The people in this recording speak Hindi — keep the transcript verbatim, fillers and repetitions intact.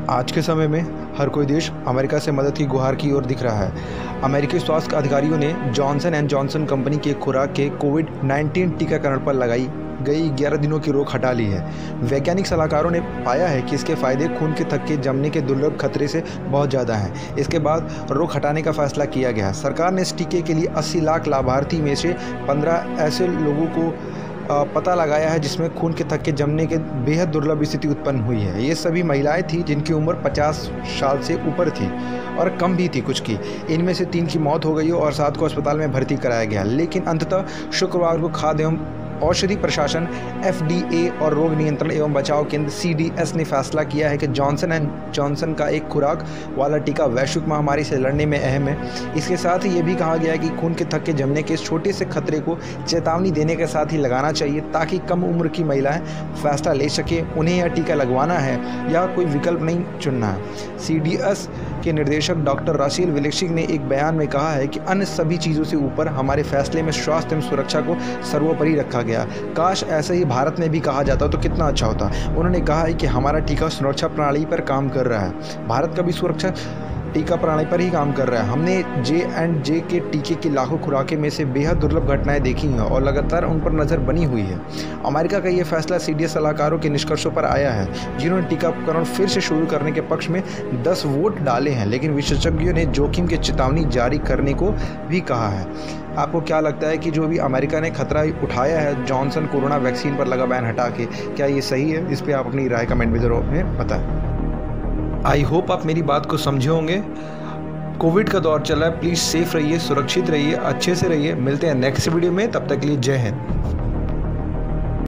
आज के समय में हर कोई देश अमेरिका से मदद की गुहार की ओर दिख रहा है। अमेरिकी स्वास्थ्य अधिकारियों ने जॉनसन एंड जॉनसन कंपनी के खुराक के कोविड नाइन्टीन टीकाकरण पर लगाई गई ग्यारह दिनों की रोक हटा ली है। वैज्ञानिक सलाहकारों ने पाया है कि इसके फायदे खून के थक्के जमने के दुर्लभ खतरे से बहुत ज़्यादा हैं। इसके बाद रोक हटाने का फैसला किया गया। सरकार ने इस टीके के लिए अस्सी लाख लाभार्थी में से पंद्रह ऐसे लोगों को पता लगाया है जिसमें खून के थक्के जमने के बेहद दुर्लभ स्थिति उत्पन्न हुई है। ये सभी महिलाएं थी जिनकी उम्र पचास साल से ऊपर थी और कम भी थी कुछ की। इनमें से तीन की मौत हो गई और सात को अस्पताल में भर्ती कराया गया। लेकिन अंततः शुक्रवार को खाद्य एवं औषधि प्रशासन एफ डी ए और रोग नियंत्रण एवं बचाव केंद्र सी डी एस ने फैसला किया है कि जॉनसन एंड जॉनसन का एक खुराक वाला टीका वैश्विक महामारी से लड़ने में अहम है। इसके साथ ही ये भी कहा गया है कि खून के थक्के जमने के इस छोटे से खतरे को चेतावनी देने के साथ ही लगाना चाहिए ताकि कम उम्र की महिलाएं फैसला ले सके उन्हें यह टीका लगवाना है या कोई विकल्प नहीं चुनना है। सी डी एस के निर्देशक डॉक्टर राशिल विलिक्सिक ने एक बयान में कहा है कि अन्य सभी चीज़ों से ऊपर हमारे फैसले में स्वास्थ्य एवं सुरक्षा को सर्वोपरि रखा गया। काश ऐसे ही भारत में भी कहा जाता तो कितना अच्छा होता। उन्होंने कहा है कि हमारा टीका सुरक्षा प्रणाली पर काम कर रहा है। भारत का भी सुरक्षा टीका प्रणाली पर ही काम कर रहा है। हमने जे एंड जे के टीके की लाखों खुराकें में से बेहद दुर्लभ घटनाएं देखी हैं और लगातार उन पर नज़र बनी हुई है। अमेरिका का यह फैसला सी डी एस सलाहकारों के निष्कर्षों पर आया है जिन्होंने टीकाकरण फिर से शुरू करने के पक्ष में दस वोट डाले हैं, लेकिन विशेषज्ञों ने जोखिम की चेतावनी जारी करने को भी कहा है। आपको क्या लगता है कि जो भी अमेरिका ने खतरा उठाया है जॉनसन कोरोना वैक्सीन पर लगा बैन हटा के, क्या ये सही है? इस पर आप अपनी राय कमेंट में जरूर हमें बताएं। आई होप आप मेरी बात को समझे होंगे। कोविड का दौर चल रहा है, प्लीज़ सेफ रहिए, सुरक्षित रहिए, अच्छे से रहिए। मिलते हैं नेक्स्ट वीडियो में, तब तक के लिए जय हिंद।